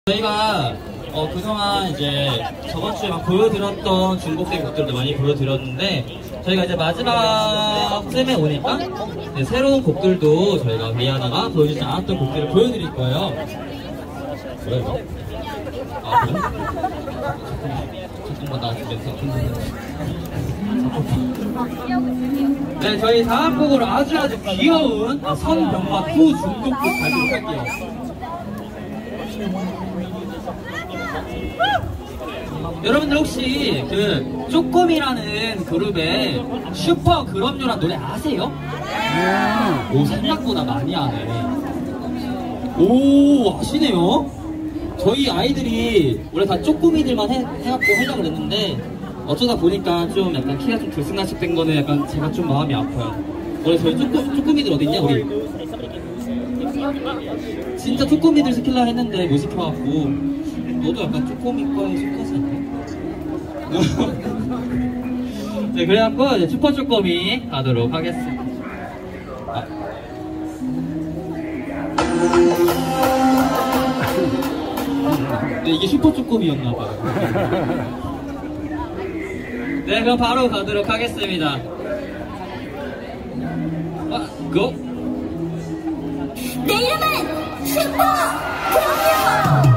저희가 그동안 이제 저번 주에 막 보여드렸던 중복된 곡들도 많이 보여드렸는데 저희가 이제 마지막 쯤에 오니까 새로운 곡들도 저희가 위하다가 보여주지 않았던 곡들을 보여드릴 거예요. 뭐야 이거? 아 그래? 잠깐만 나와주면서. 네, 저희 다음 곡으로 아주 귀여운 선병과 후 중독곡 가지고 할게요. 여러분들 혹시 그 쪼꼬미라는 그룹의 슈퍼 그럼요란 노래 아세요? 오, 생각보다 많이 아네. 오, 아시네요? 저희 아이들이 원래 다 쪼꼬미들만 해갖고 하려고 그랬는데 어쩌다 보니까 좀 약간 키가 좀 들쑥날쑥된 거는 약간 제가 좀 마음이 아파요. 원래 저희 쪼꼬미들 어딨냐 우리? 진짜 쪼꼬미들 시킬라 했는데 못 시켜갖고 너도 약간 쪼꼬미과에 속하지 않냐? 네, 그래갖고 이제 슈퍼 쪼꼬미 가도록 하겠습니다. 네, 이게 슈퍼 쪼꼬미였나봐요. 네, 그럼 바로 가도록 하겠습니다. 고! 내 이름은 슈퍼 그럼요!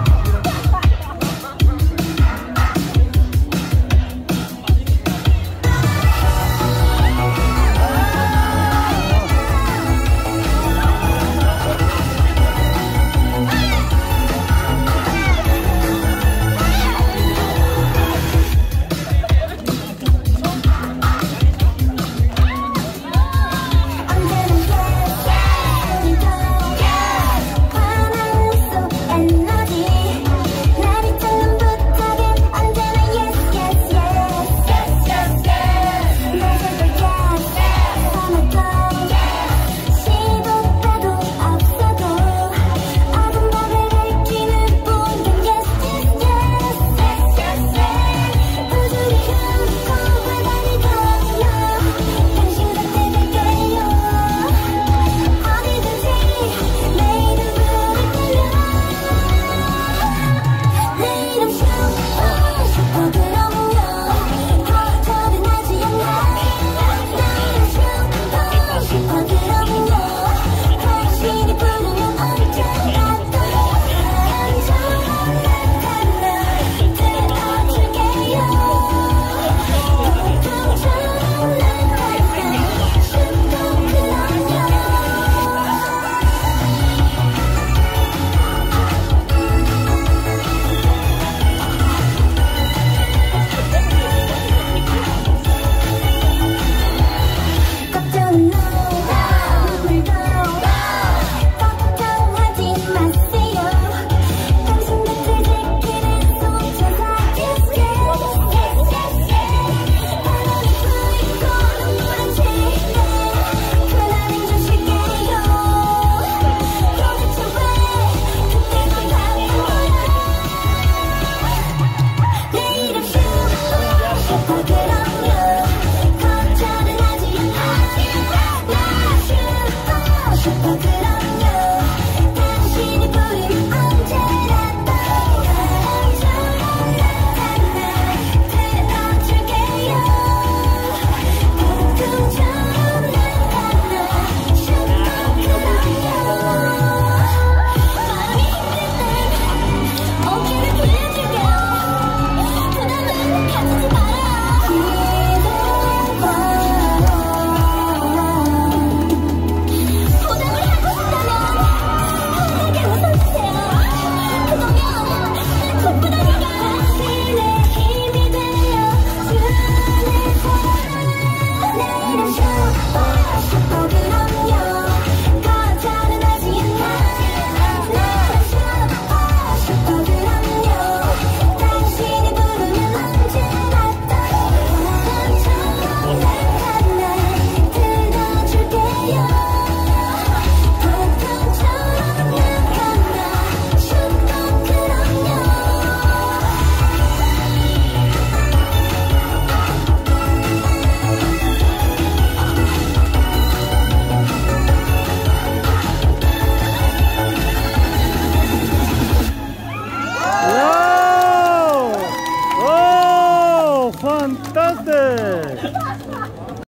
나이스.